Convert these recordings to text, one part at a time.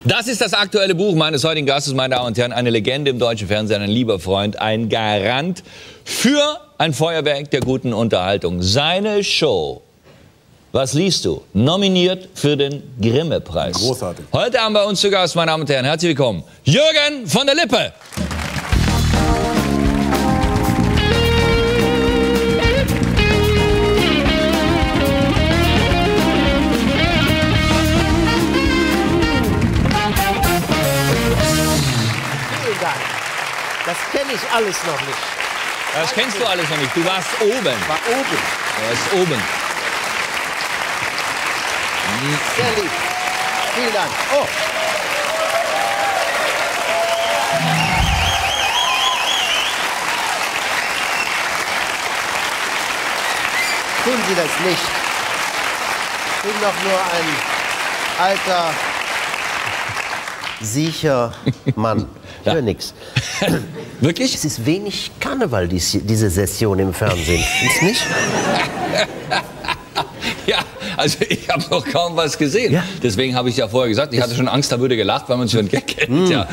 Das ist das aktuelle Buch meines heutigen Gastes, meine Damen und Herren. Eine Legende im deutschen Fernsehen, ein lieber Freund, ein Garant für ein Feuerwerk der guten Unterhaltung. Seine Show, was liest du? Nominiert für den Grimme-Preis. Großartig. Heute haben wir uns zu Gast, meine Damen und Herren, herzlich willkommen, Jürgen von der Lippe. Das kenne ich alles noch nicht. Das kennst du alles noch nicht. Du warst oben. War oben. Er ist oben. Sehr lieb. Vielen Dank. Oh. Tun Sie das nicht. Ich bin doch nur ein alter, sicher Mann. Ich höre nichts. Wirklich? Es ist wenig Karneval, diese Session im Fernsehen. Ist nicht? Ja, also ich habe noch kaum was gesehen. Ja. Deswegen habe ich ja vorher gesagt, ich hatte schon Angst, da würde gelacht, weil man sich für einen Gag kennt. Ja.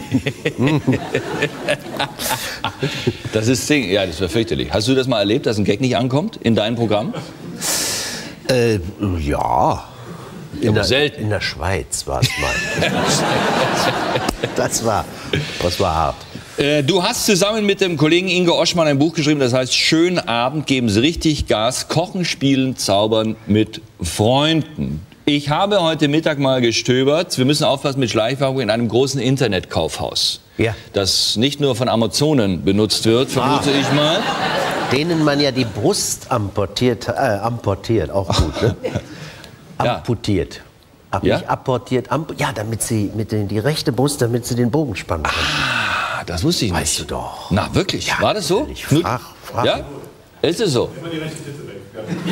Das ist Ding. Ja, das wäre fürchterlich. Hast du das mal erlebt, dass ein Gag nicht ankommt in deinem Programm? Ja. Selten. In der Schweiz war es mal. Das war hart. Du hast zusammen mit dem Kollegen Ingo Oschmann ein Buch geschrieben, das heißt Schönen Abend, geben Sie richtig Gas, kochen, spielen, zaubern mit Freunden. Ich habe heute Mittag mal gestöbert, wir müssen aufpassen mit Schleichwerbung in einem großen Internetkaufhaus. Ja. Das nicht nur von Amazonen benutzt wird, vermute ich mal. Denen man ja die Brust amputiert, auch gut, ne? Ja. Amputiert. Ja? Nicht apportiert, ja, damit sie die rechte Brust, damit sie den Bogen spannen können. Ah, das wusste ich nicht. Weißt du doch. Na, wirklich? Ja, war das so? natürlich. Frag. Ja? Ist es so? Immer die rechte Titte weg.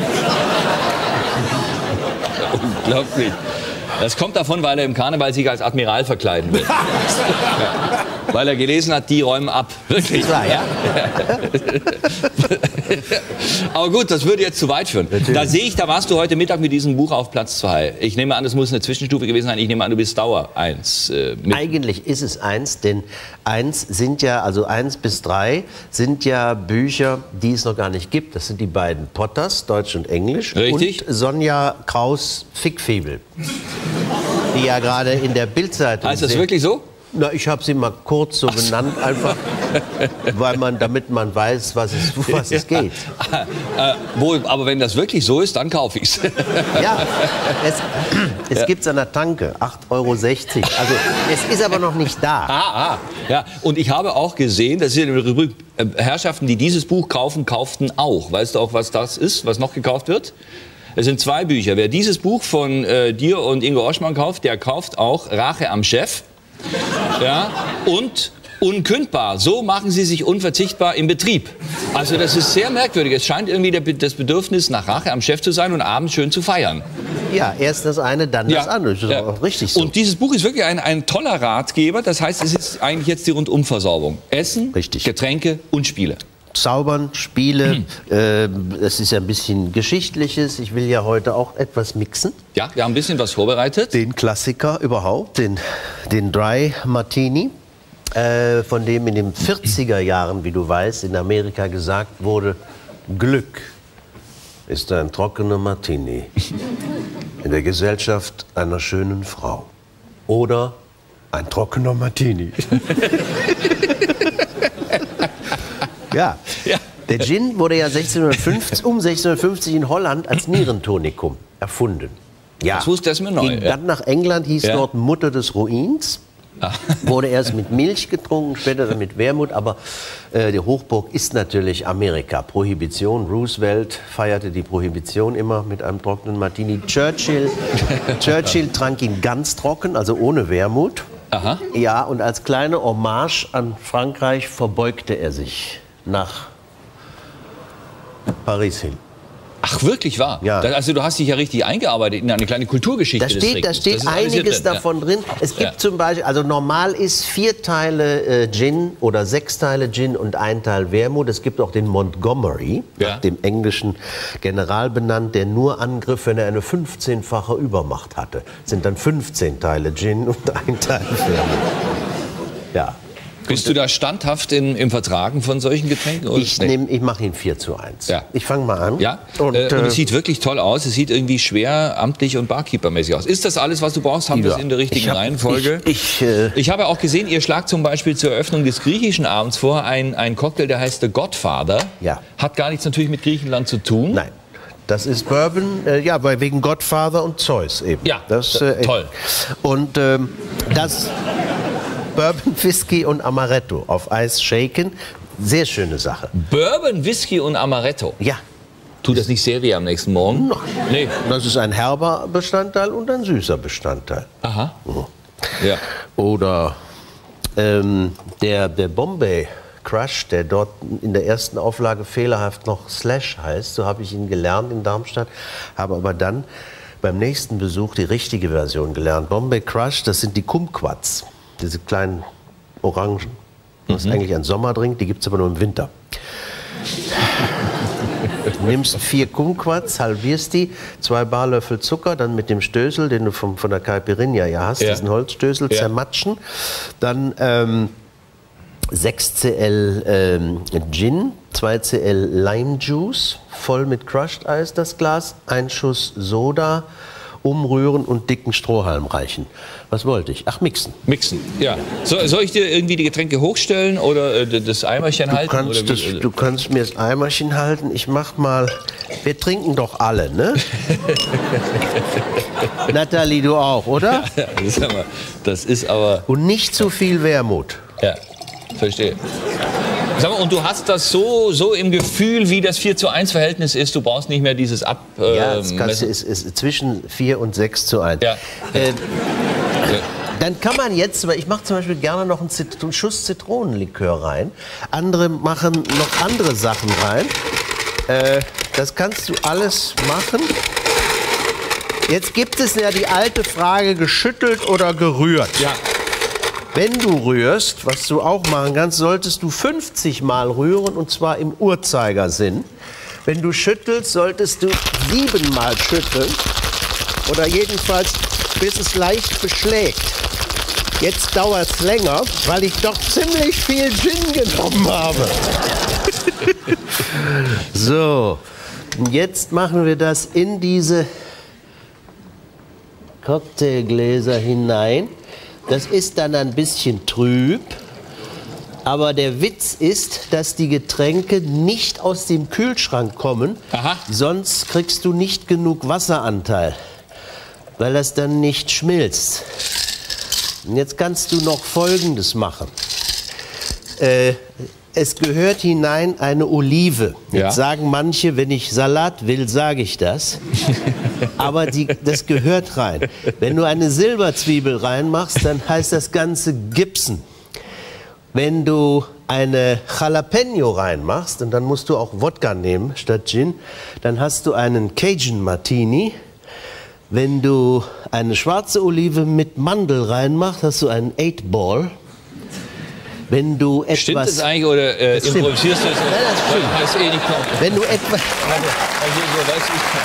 Unglaublich. Das kommt davon, weil er im Karneval sich als Admiral verkleiden will. Ja. Weil er gelesen hat, die räumen ab. Wirklich. Klar, ja? Aber gut, das würde jetzt zu weit führen. Natürlich. Da sehe ich, da warst du heute Mittag mit diesem Buch auf Platz 2. Ich nehme an, das muss eine Zwischenstufe gewesen sein. Ich nehme an, du bist Dauer 1. Eigentlich ist es 1, denn 1 bis 3 sind ja Bücher, die es noch gar nicht gibt. Das sind die beiden Potters, Deutsch und Englisch. Richtig. Und Sonja Kraus Fickfebel, die ja gerade in der Bildzeitung Heißt das wirklich so? Na, ich habe sie mal kurz so genannt, einfach, damit man weiß, was es geht. Aber wenn das wirklich so ist, dann kaufe ich es. Ja, es gibt es an der Tanke, 8,60 €. Also es ist aber noch nicht da. Ja, und ich habe auch gesehen, das ist in der Rubrik, Herrschaften, die dieses Buch kaufen, kauften auch. Weißt du auch, was das ist, was noch gekauft wird? Es sind 2 Bücher. Wer dieses Buch von dir und Ingo Oschmann kauft, der kauft auch Rache am Chef. Ja, und unkündbar. So machen sie sich unverzichtbar im Betrieb. Also das ist sehr merkwürdig. Es scheint irgendwie das Bedürfnis nach Rache am Chef zu sein und abends schön zu feiern. Ja, erst das eine, dann das andere. Das ist auch richtig so. Und dieses Buch ist wirklich ein toller Ratgeber. Das heißt, es ist eigentlich jetzt die Rundumversorgung. Essen, Richtig. Getränke und Spiele. Zaubern, Spiele, das ist ja ein bisschen Geschichtliches. Ich will ja heute auch etwas mixen. Ja, wir haben ein bisschen was vorbereitet. Den Klassiker überhaupt, den Dry Martini, von dem in den 40er Jahren, wie du weißt, in Amerika gesagt wurde, Glück ist ein trockener Martini in der Gesellschaft einer schönen Frau. Oder ein trockener Martini. Ja. Der Gin wurde ja um 1650 in Holland als Nierentonikum erfunden. Ja. Das ist mir neu. Ging dann nach England, hieß dort Mutter des Ruins. Wurde erst mit Milch getrunken, später dann mit Wermut. Aber die Hochburg ist natürlich Amerika. Prohibition. Roosevelt feierte die Prohibition immer mit einem trockenen Martini. Churchill trank ihn ganz trocken, also ohne Wermut. Aha. Ja, und als kleine Hommage an Frankreich verbeugte er sich nach Paris hin. Ach, wirklich wahr? Ja. Also du hast dich ja richtig eingearbeitet in eine kleine Kulturgeschichte des Trinkens. Da steht einiges davon drin. Es gibt zum Beispiel, also normal ist 4 Teile Gin oder 6 Teile Gin und 1 Teil Wermut. Es gibt auch den Montgomery, nach dem englischen General benannt, der nur angriff, wenn er eine 15-fache Übermacht hatte. Das sind dann 15 Teile Gin und 1 Teil Wermut. Ja. Bist du da standhaft im Vertragen von solchen Getränken? Oder? Ich mache ihn 4:1. Ja. Ich fange mal an. Ja, und es sieht wirklich toll aus. Es sieht irgendwie schwer, amtlich und barkeepermäßig aus. Ist das alles, was du brauchst? Haben wir es in der richtigen Reihenfolge? Ich habe auch gesehen, ihr schlagt zum Beispiel zur Eröffnung des griechischen Abends vor einen Cocktail, der heißt The Godfather. Ja. Hat gar nichts natürlich mit Griechenland zu tun. Nein. Das ist Bourbon, ja, weil wegen Godfather und Zeus eben. Ja, das, toll. Und das Bourbon, Whisky und Amaretto auf Eis shaken, sehr schöne Sache. Bourbon, Whisky und Amaretto? Ja. Tut das nicht sehr weh am nächsten Morgen? Nein. Nee. Das ist ein herber Bestandteil und ein süßer Bestandteil. Aha. Mhm. Ja. Oder der Bombay Crush, der dort in der ersten Auflage fehlerhaft noch Slash heißt, so habe ich ihn gelernt in Darmstadt, habe aber dann beim nächsten Besuch die richtige Version gelernt. Bombay Crush, das sind die Kumquats, diese kleinen Orangen. Das ist eigentlich ein Sommerdrink, die gibt es aber nur im Winter. Du nimmst 4 Kumquats, halbierst die, 2 Barlöffel Zucker, dann mit dem Stößel, den du von der Caipirinha ja hast, diesen Holzstößel, zermatschen. Dann 6 cl Gin, 2 cl Lime Juice, voll mit Crushed Eis das Glas, 1 Schuss Soda, umrühren und dicken Strohhalm reichen. Was wollte ich? Ach, mixen. Mixen, ja. Soll ich dir irgendwie die Getränke hochstellen oder das Eimerchen halten? Du kannst mir das Eimerchen halten. Ich mach mal. Wir trinken doch alle, ne? Nathalie, du auch, oder? Ja, das ist aber. Und nicht zu viel Wermut. Ja, verstehe. Sag mal, und du hast das so im Gefühl, wie das 4:1 Verhältnis ist, du brauchst nicht mehr dieses ja, das Ganze ist zwischen 4 und 6:1. Ja. Dann kann man jetzt, weil ich mache zum Beispiel gerne noch einen Schuss Zitronenlikör rein. Andere machen noch andere Sachen rein. Das kannst du alles machen. Jetzt gibt es ja die alte Frage, geschüttelt oder gerührt. Ja. Wenn du rührst, was du auch machen kannst, solltest du 50 Mal rühren, und zwar im Uhrzeigersinn. Wenn du schüttelst, solltest du 7 Mal schütteln. Oder jedenfalls, bis es leicht beschlägt. Jetzt dauert es länger, weil ich doch ziemlich viel Gin genommen habe. So, und jetzt machen wir das in diese Cocktailgläser hinein. Das ist dann ein bisschen trüb, aber der Witz ist, dass die Getränke nicht aus dem Kühlschrank kommen, sonst kriegst du nicht genug Wasseranteil, weil das dann nicht schmilzt. Und jetzt kannst du noch Folgendes machen. Es gehört hinein eine Olive. Jetzt sagen manche, wenn ich Salat will, sage ich das. Aber das gehört rein. Wenn du eine Silberzwiebel reinmachst, dann heißt das Ganze Gibson. Wenn du eine Jalapeno reinmachst, und dann musst du auch Wodka nehmen statt Gin, dann hast du einen Cajun Martini. Wenn du eine schwarze Olive mit Mandel reinmachst, hast du einen 8-Ball. Wenn du etwas... Stimmt das eigentlich oder improvisierst du es? Nein, das stimmt. Weiß eh nicht kommen. Wenn du etwas... Also, so weiß ich.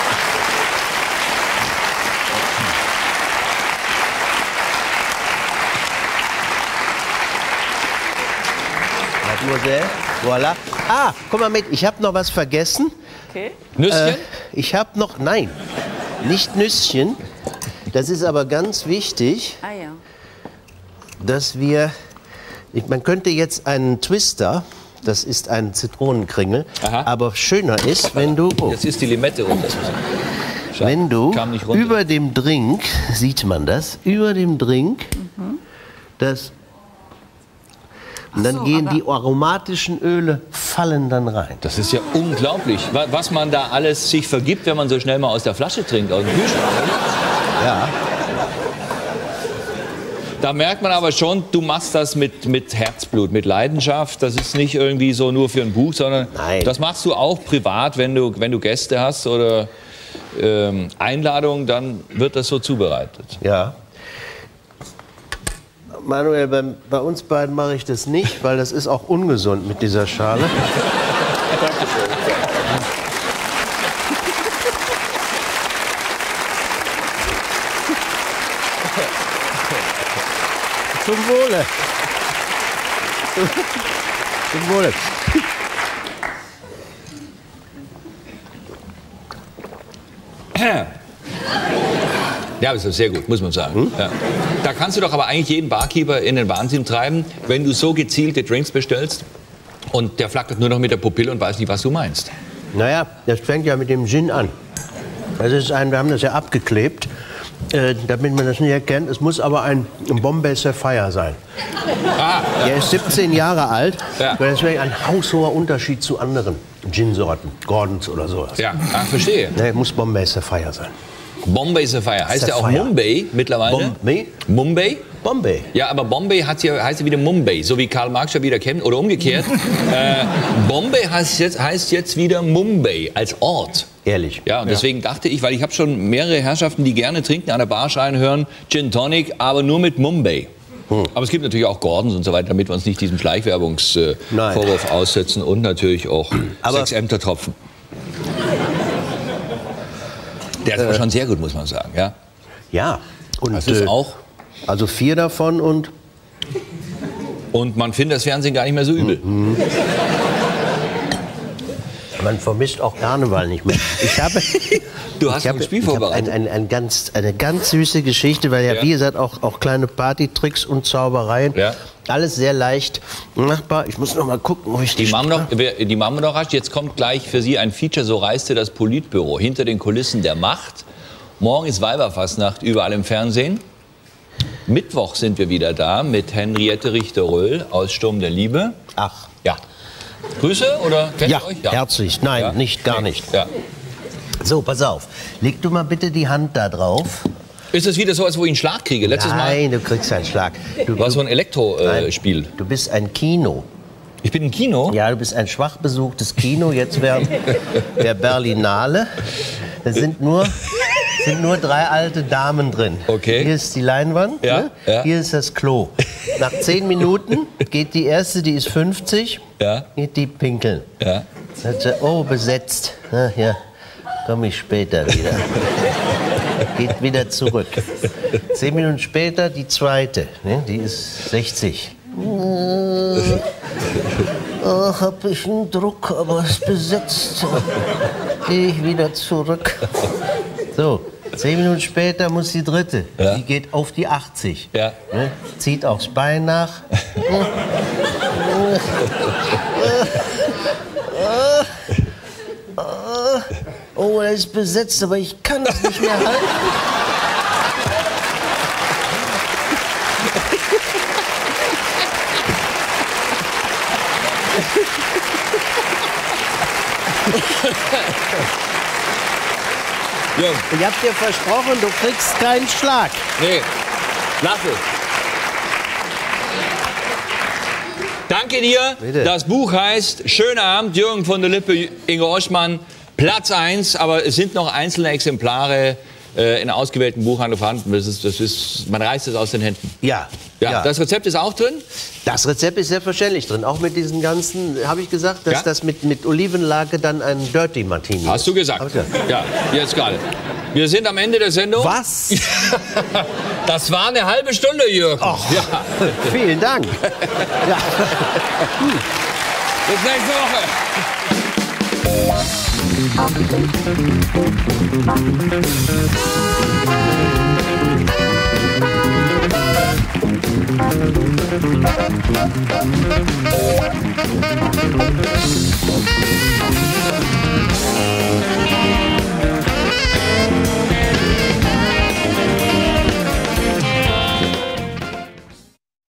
Mademoiselle, voilà. Ah, guck mal mit, ich habe noch was vergessen. Okay. Nüsschen? Ich habe noch... Nein, nicht Nüsschen. Das ist aber ganz wichtig, Ah ja. dass wir... Man könnte jetzt einen Twister, das ist ein Zitronenkringel, aber schöner ist, wenn du... Oh, jetzt ist die Limette runter. wenn du über dem Drink, sieht man das, über dem Drink, das... Und dann gehen die aromatischen Öle, fallen dann rein. Das ist ja unglaublich, was man da alles sich vergibt, wenn man so schnell mal aus der Flasche trinkt, aus dem Kühlschrank. Ja. Da merkt man aber schon, du machst das mit Herzblut, mit Leidenschaft. Das ist nicht irgendwie so nur für ein Buch, sondern Nein. das machst du auch privat, wenn du Gäste hast oder Einladungen, dann wird das so zubereitet. Ja. Manuel, bei uns beiden mache ich das nicht, weil das ist auch ungesund mit dieser Schale. Zum Wohle. Zum Wohle. Ja, das ist sehr gut, muss man sagen. Ja. Da kannst du doch aber eigentlich jeden Barkeeper in den Wahnsinn treiben, wenn du so gezielte Drinks bestellst und der flackert nur noch mit der Pupille und weiß nicht, was du meinst. Naja, das fängt ja mit dem Gin an. Das ist wir haben das ja abgeklebt, damit man das nicht erkennt. Es muss aber ein Bombay Sapphire sein. Ah, Der ist 17 Jahre alt. Ja. Deswegen ein haushoher Unterschied zu anderen Gin-Sorten, Gordons oder sowas. ja, verstehe. Der muss Bombay Sapphire sein. Bombay Sapphire. Heißt der auch Sapphire. Mumbai mittlerweile? Bombay? Mumbai? Bombay. Ja, aber Bombay heißt ja wieder Mumbai, so wie Karl Marx ja wieder kennt, oder umgekehrt. Bombay heißt jetzt wieder Mumbai als Ort. Ehrlich. Ja, und deswegen dachte ich, weil ich habe schon mehrere Herrschaften, die gerne trinken, an der Bar schreien hören, Gin Tonic, aber nur mit Mumbai. Aber es gibt natürlich auch Gordons und so weiter, damit wir uns nicht diesem Schleichwerbungsvorwurf aussetzen und natürlich auch 6 Ämtertropfen. Der ist aber schon sehr gut, muss man sagen. Ja, Ja. Und das ist auch. also 4 davon und Und man findet das Fernsehen gar nicht mehr so übel. man vermisst auch Karneval nicht mehr. Du hast ein Spiel vorbereitet. Eine ganz süße Geschichte, weil ja, wie gesagt, auch kleine Partytricks und Zaubereien. Ja. Alles sehr leicht machbar. Ich muss noch mal gucken, ob ich Die machen wir noch rasch. Jetzt kommt gleich für Sie ein Feature, so reiste das Politbüro hinter den Kulissen der Macht. Morgen ist Weiberfastnacht überall im Fernsehen. Mittwoch sind wir wieder da mit Henriette Richter-Röhl aus Sturm der Liebe. Ach. Ja. Grüße oder kennt Ja, ihr euch? herzlich. Nein, Ja. nicht, gar nicht. Ja. So, pass auf. Leg du mal bitte die Hand da drauf. Ist es wieder so, als wo ich einen Schlag kriege? Letztes Nein, du kriegst einen Schlag. Mal war so ein Elektrospiel. Du bist ein Kino. Ich bin im Kino. Ja, du bist ein schwach besuchtes Kino. Jetzt wäre der Berlinale. Da sind nur 3 alte Damen drin. Okay. Hier ist die Leinwand. Ja, Ne? ja. Hier ist das Klo. Nach 10 Minuten geht die erste, die ist 50, Ja. geht die pinkeln. Ja. Sagt sie, oh, besetzt. Na, ja, komme ich später wieder. Geht wieder zurück. 10 Minuten später die zweite, ne? Die ist 60. Oh, hab ich einen Druck, aber es ist besetzt. Gehe ich wieder zurück. So, 10 Minuten später muss die dritte. Ja. Die geht auf die 80. Ja. Ne? Zieht aufs Bein nach. Oh, er ist besetzt, aber ich kann das nicht mehr halten. Jürgen, Ich hab dir versprochen, du kriegst keinen Schlag. nee, lass es. Danke dir. Bitte. Das Buch heißt Schöner Abend, Jürgen von der Lippe, Ingo Oschmann, Platz 1, aber es sind noch einzelne Exemplare in ausgewählten Buchhandlungen vorhanden. Man reißt es aus den Händen. Ja, Ja, das Rezept ist auch drin? Das Rezept ist selbstverständlich drin. Auch mit diesen ganzen, habe ich gesagt, dass Ja? das mit Olivenlake dann ein Dirty Martini Hast du gesagt. Hab ich gesagt. Ja, jetzt gerade. Wir sind am Ende der Sendung. Was? Das war eine halbe Stunde, Jürgen. Ach, Ja. vielen Dank. Ja. Bis nächste Woche. Thank you.